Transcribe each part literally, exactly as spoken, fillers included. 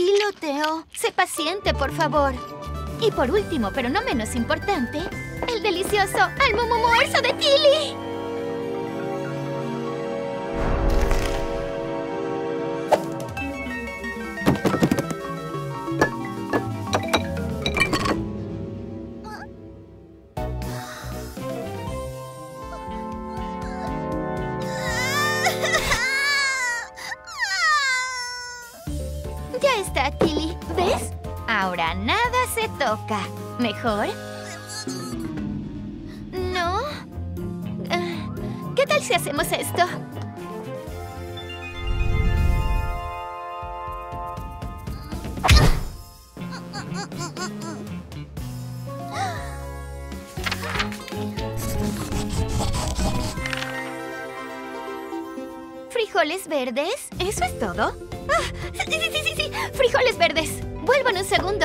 Tranquilo, Theo. Sé paciente, por favor. Y por último, pero no menos importante, el delicioso almuerzo de Tilly. Ya está, Tilly. ¿Ves? Ahora nada se toca. ¿Mejor? ¿No? Uh, ¿Qué tal si hacemos esto? ¿Frijoles verdes? ¿Eso es todo? Ah, sí, sí, sí, sí, sí. Frijoles verdes. Vuelvo en un segundo.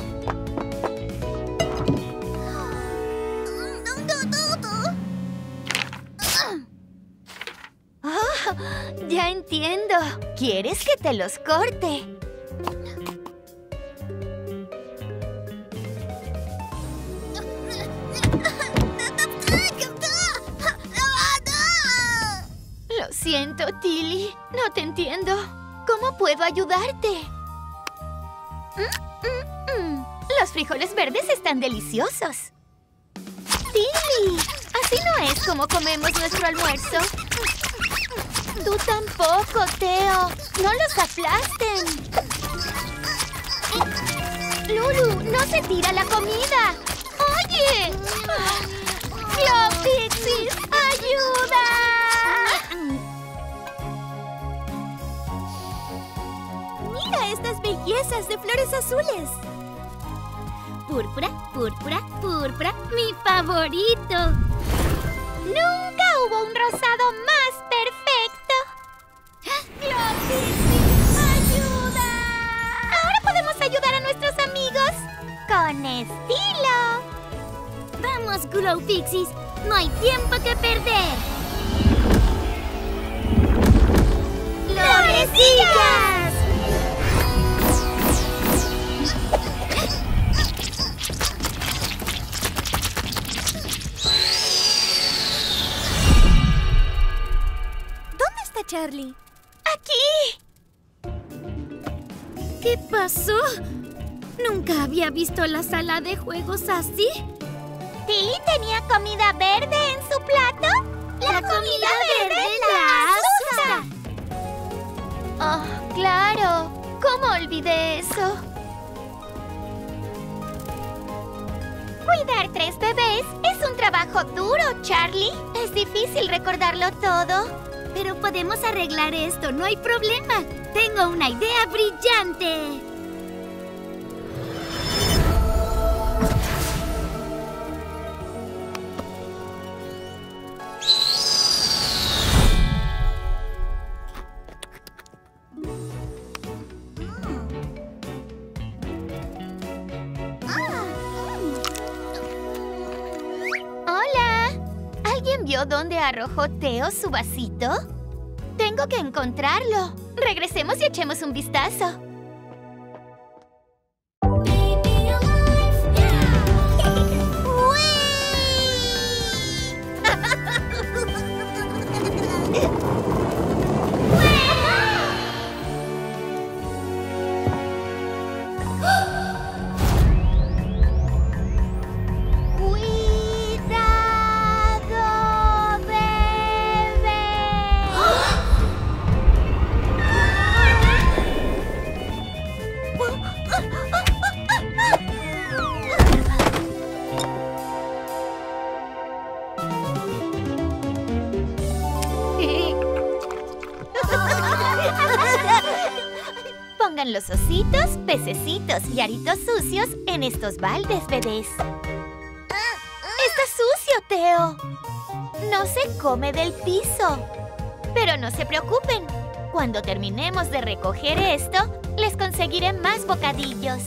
Oh, ya entiendo. ¿Quieres que te los corte? Lo siento, Tilly. No te entiendo. ¿Cómo puedo ayudarte? Mm, mm, mm. Los frijoles verdes están deliciosos. Tilly, así no es como comemos nuestro almuerzo. Tú tampoco, Theo. No los aplasten. Lulu, no se tira la comida. ¡Oye! ¡Glow Pixies, ayuda! ¡Mira estas bellezas de flores azules! Púrpura, púrpura, púrpura, mi favorito. Nunca hubo un rosado más perfecto. ¡Glow Pixies, ayuda! Ahora podemos ayudar a nuestros amigos con estilo. ¡Vamos, Glow Pixies! ¡No hay tiempo que perder! ¡Florecillas! ¿Dónde está Charlie? ¡Aquí! ¿Qué pasó? Nunca había visto la sala de juegos así. ¿Tilly tenía comida verde en su plato? ¡La comida verde la asusta! Oh, claro. ¿Cómo olvidé eso? Cuidar tres bebés es un trabajo duro, Charlie. Es difícil recordarlo todo. Pero podemos arreglar esto, no hay problema. Tengo una idea brillante. ¿Vio dónde arrojó Theo su vasito? Tengo que encontrarlo. Regresemos y echemos un vistazo. Pongan los ositos, pececitos y aritos sucios en estos baldes, bebés. ¡Está sucio, Theo! No se come del piso. Pero no se preocupen. Cuando terminemos de recoger esto, les conseguiré más bocadillos.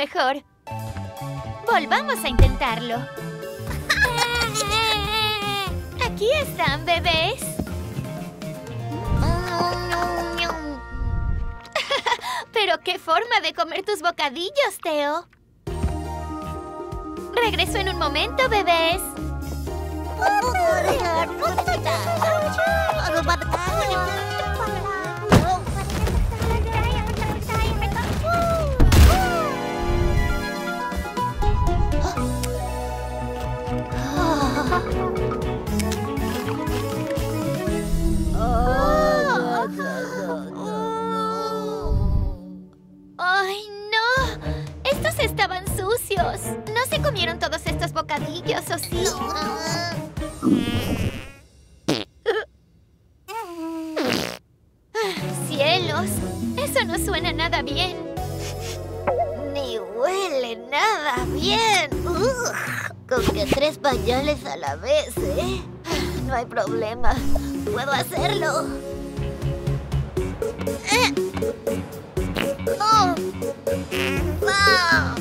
mejor. Volvamos a intentarlo. Aquí están, bebés. Pero qué forma de comer tus bocadillos, Theo. Regreso en un momento, bebés. ¡Ay, no! Estos estaban sucios. ¿No se comieron todos estos bocadillos, o sí? ¡Cielos! Eso no suena nada bien. Ni huele nada bien. Ugh, con que tres pañales a la vez, ¿eh? No hay problema. Puedo hacerlo. ¡Eh! ¡Oh! ¡Ah!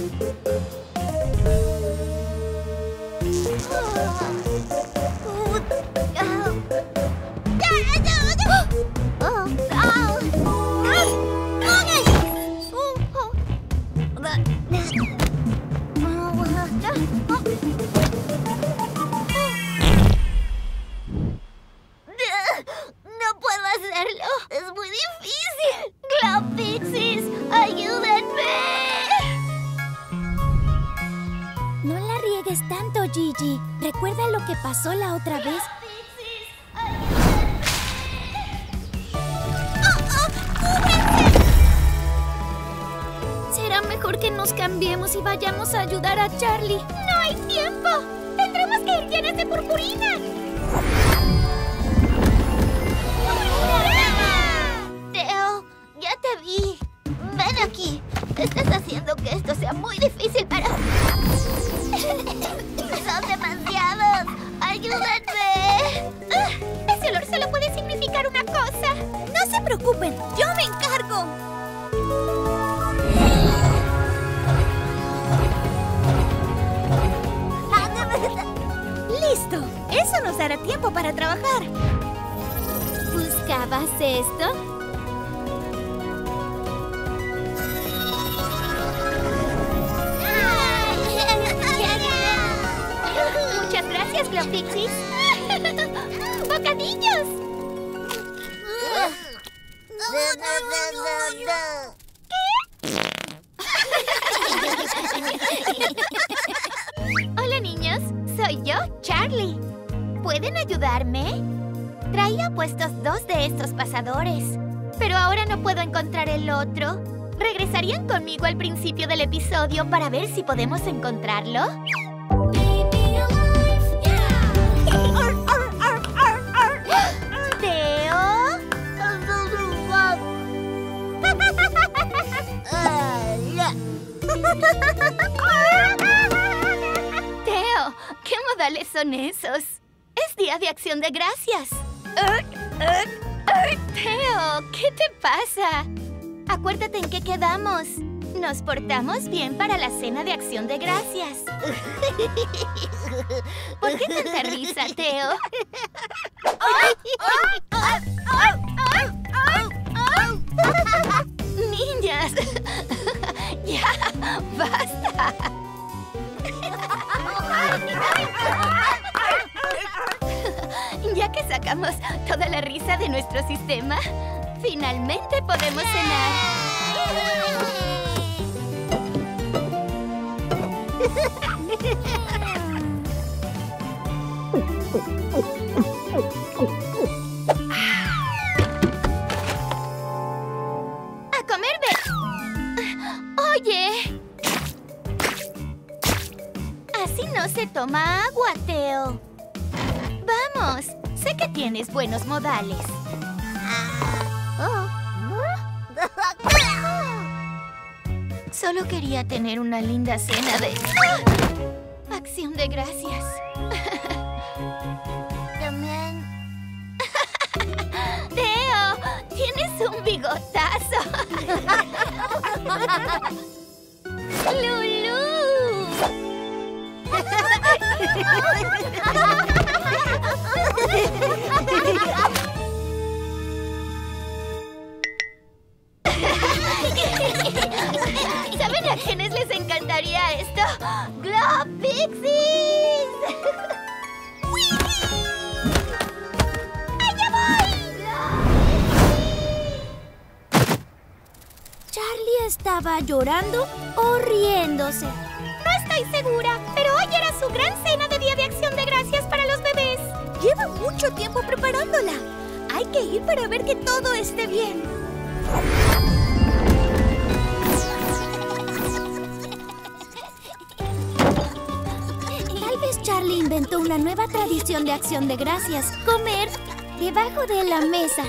No puedo hacerlo. Es muy difícil. Glow Pixies, ayúdenme. No la riegues tanto, Gigi. ¿Recuerda lo que pasó la otra vez? Será mejor que nos cambiemos y vayamos a ayudar a Charlie. ¡No hay tiempo! ¡Tendremos que ir llenas de purpurina! Theo, ya te vi. Ven aquí. Estás haciendo que esto sea muy difícil para... ¡Son demasiados! ¡Ayúdenme! Ese olor solo puede significar una cosa. No se preocupen, yo me encargo. ¡Listo! Eso nos dará tiempo para trabajar. ¿Buscabas esto? Muchas gracias, Glow Pixies. ¡Bocadillos! Hola, niños. Soy yo, Charlie. ¿Pueden ayudarme? Traía puestos dos de estos pasadores, pero ahora no puedo encontrar el otro. ¿Regresarían conmigo al principio del episodio para ver si podemos encontrarlo? ¿Theo? Theo, ¿qué modales son esos? Es Día de Acción de Gracias. Theo, ¿qué te pasa? Acuérdate en qué quedamos. Nos portamos bien para la cena de Acción de Gracias. ¿Por qué tanta risa, Theo? Niñas, ya, basta. Ya que sacamos toda la risa de nuestro sistema, finalmente podemos cenar. ¡A comer, ve! ¡Oye! Así no se toma agua, Theo. Vamos, sé que tienes buenos modales. Solo quería tener una linda cena de... ¡Ah! Acción de Gracias. También. Theo, tienes un bigotazo. ¡Lulú! ¿Saben a quiénes les encantaría esto? ¡Glow Pixies! ¡Allá voy! ¿Charlie estaba llorando o riéndose? No estoy segura, pero hoy era su gran cena de Día de Acción de Gracias para los bebés. Lleva mucho tiempo preparándola. Hay que ir para ver que todo esté bien. Tal vez Charlie inventó una nueva tradición de Acción de Gracias. Comer debajo de la mesa.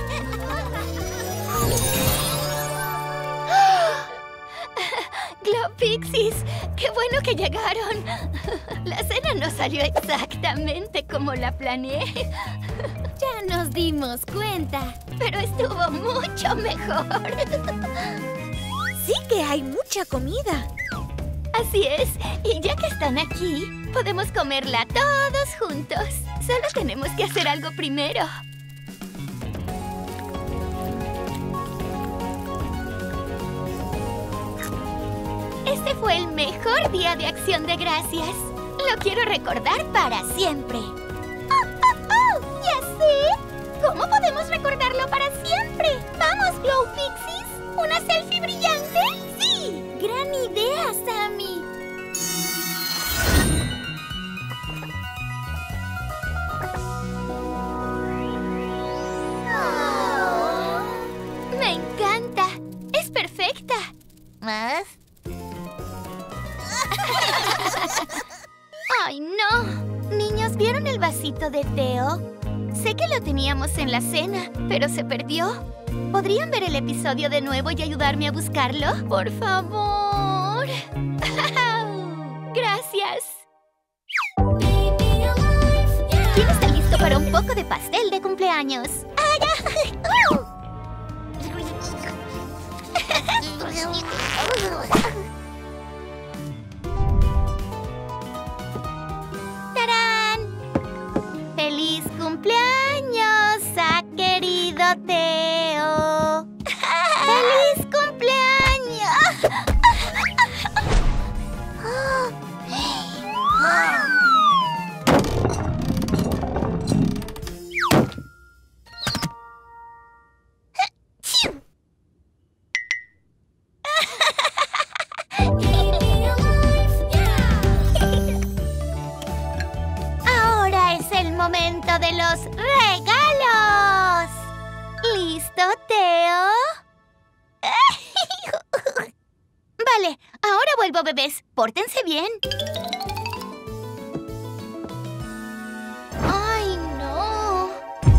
¡Glow Pixies! ¡Qué bueno que llegaron! La cena no salió exactamente como la planeé, Ya nos dimos cuenta. pero estuvo mucho mejor. Sí que hay mucha comida. Así es, y ya que están aquí, podemos comerla todos juntos. Solo tenemos que hacer algo primero. Este fue el mejor día de Acción de Gracias. Lo quiero recordar para siempre. ¡Oh, oh, oh! ¡Ya sé! ¿Cómo podemos recordarlo para siempre? ¡Vamos, Glow Pixies! ¿Una selfie brillante? ¡Sí! ¡Gran idea, Sammy! ¡Me encanta! ¡Es perfecta! ¿Más? ¡Ay, no! Niños, ¿vieron el vasito de Teo? Sé que lo teníamos en la cena, pero se perdió. ¿Podrían ver el episodio de nuevo y ayudarme a buscarlo? ¡Por favor! ¡Gracias! ¿Quién está listo para un poco de pastel de cumpleaños? ¡Tarán! ¡Feliz cumpleaños a querido Teo! ¡Feliz cumpleaños! Ahora es el momento de los regalos. ¿Listo, Teo? Vale, ahora vuelvo, bebés. Pórtense bien. ¡Ay, no!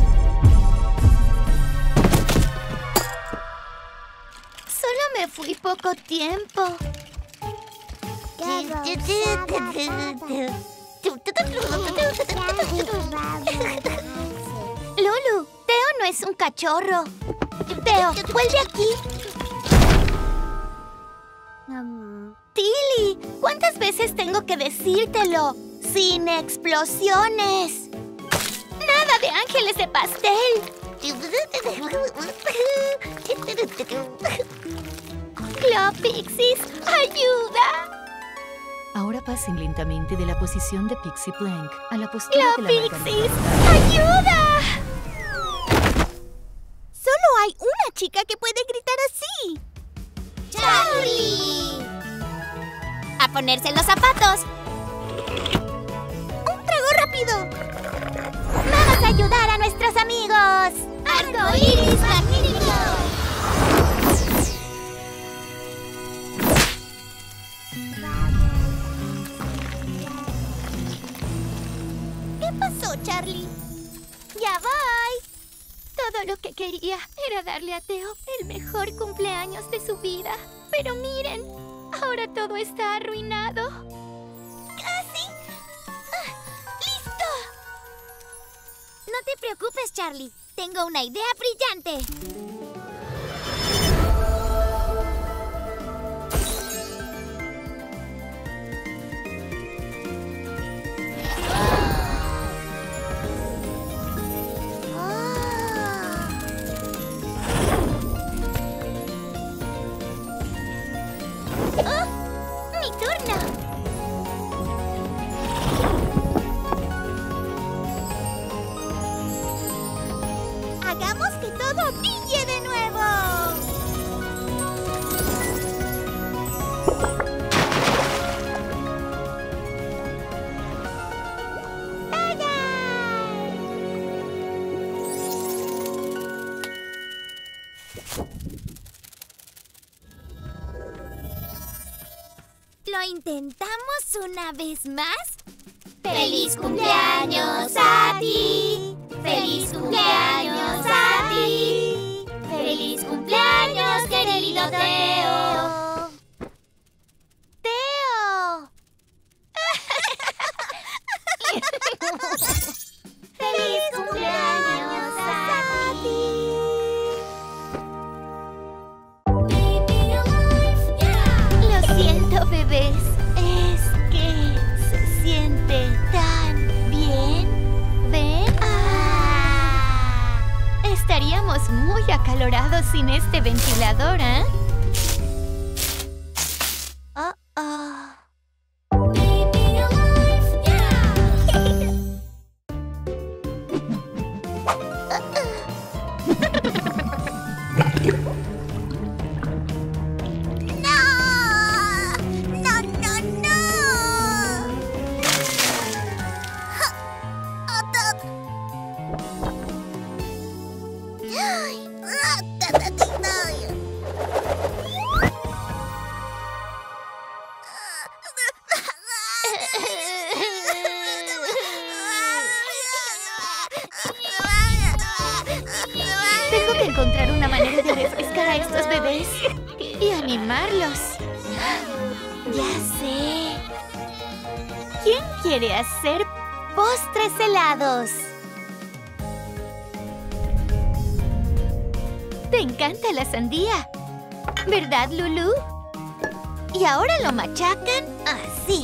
Solo me fui poco tiempo. Lulu, Teo no es un cachorro. Teo, vuelve aquí. Tilly, ¿cuántas veces tengo que decírtelo? ¡Sin explosiones! ¡Nada de ángeles de pastel! ¡Glow Pixies, ayuda! Ahora pasen lentamente de la posición de Pixie Plank a la postura ¡Glow de la margarita. Pixies, ayuda! Solo hay una chica que puede gritar así. ¡Charlie! ¡A ponerse los zapatos! ¡Un trago rápido! ¡Vamos a ayudar a nuestros amigos! ¡Arcoíris magnífico! ¿Qué pasó, Charlie? ¡Ya voy! Todo lo que quería era darle a Teo el mejor cumpleaños de su vida. Pero miren, ahora todo está arruinado. ¡Casi! Ah, ¡listo! No te preocupes, Charlie. Tengo una idea brillante. ¡Hagamos que todo brille de nuevo! ¿Lo intentamos una vez más? ¡Feliz cumpleaños a ti! ¡Feliz cumpleaños a ti! ¡Feliz cumpleaños, querido Teo! ¡Teo! ¡Feliz cumpleaños a ti! Lo siento, bebés. Es que se siente tan bien. ¿Ven? Ah. Estaríamos muy acalorados sin este ventilador, ¿eh? Oh, oh. Tengo que encontrar una manera de refrescar a estos bebés y animarlos. Ya sé. ¿Quién quiere hacer postres helados? Te encanta la sandía, ¿verdad, Lulu? Y ahora lo machacan así.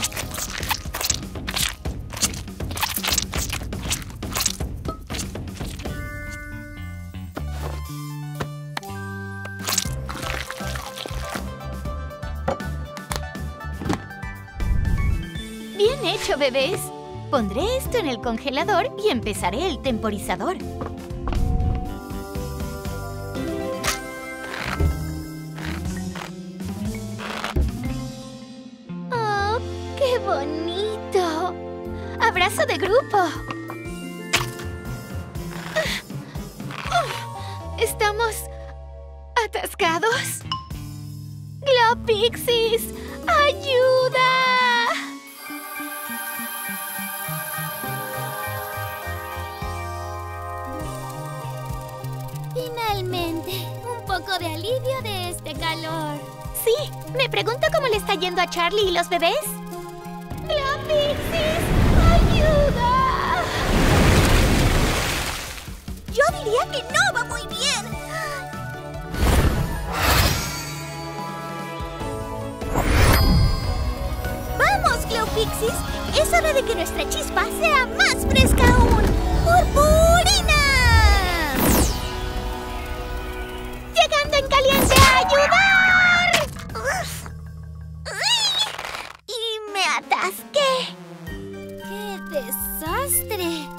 Bien hecho, bebés. Pondré esto en el congelador y empezaré el temporizador. ¡Oh, qué bonito! ¡Abrazo de grupo! ¿Estamos atascados? ¡Glow Pixies! ¡Ayuda! Finalmente, un poco de alivio de este calor. Sí, me pregunto cómo le está yendo a Charlie y los bebés. ¡Glow Pixies! ¡Ayuda! Yo diría que no va muy bien. ¡Vamos, Glow Pixies! Es hora de que nuestra chispa sea más fresca aún. ¡Purpurina! ¡Llegando en caliente a ayudar! ¡Y me atasqué! ¡Qué desastre!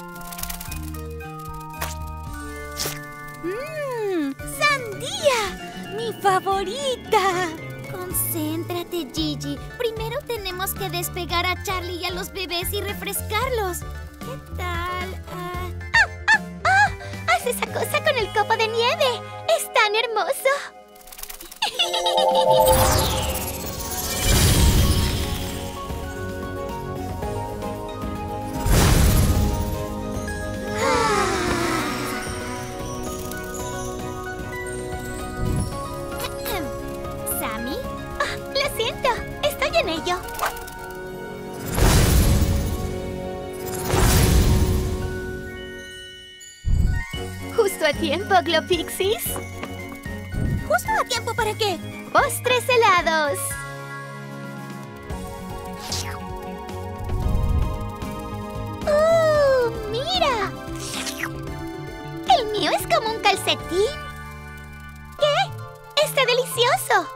¡Mmm! ¡Sandía! ¡Mi favorita! Concéntrate, Gigi. Primero tenemos que despegar a Charlie y a los bebés y refrescarlos. ¿Qué tal? Ah, ¡Ah, ah, ah! ¡Haz esa cosa con el copo de nieve! ¡Es tan hermoso! ¿Sammy? Ah, lo siento, estoy en ello. ¿Justo a tiempo, Glow Pixies? ¿Justo a tiempo para qué? ¡Postres helados! ¡Uh! ¡Mira! El mío es como un calcetín. ¿Qué? ¡Está delicioso!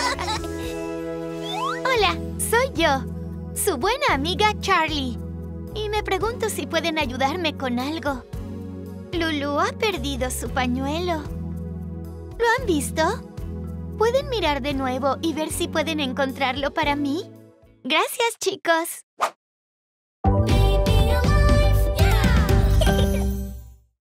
Hola, soy yo, su buena amiga Charlie. pregunto si pueden ayudarme con algo. Lulu ha perdido su pañuelo. ¿Lo han visto? ¿Pueden mirar de nuevo y ver si pueden encontrarlo para mí? Gracias, chicos.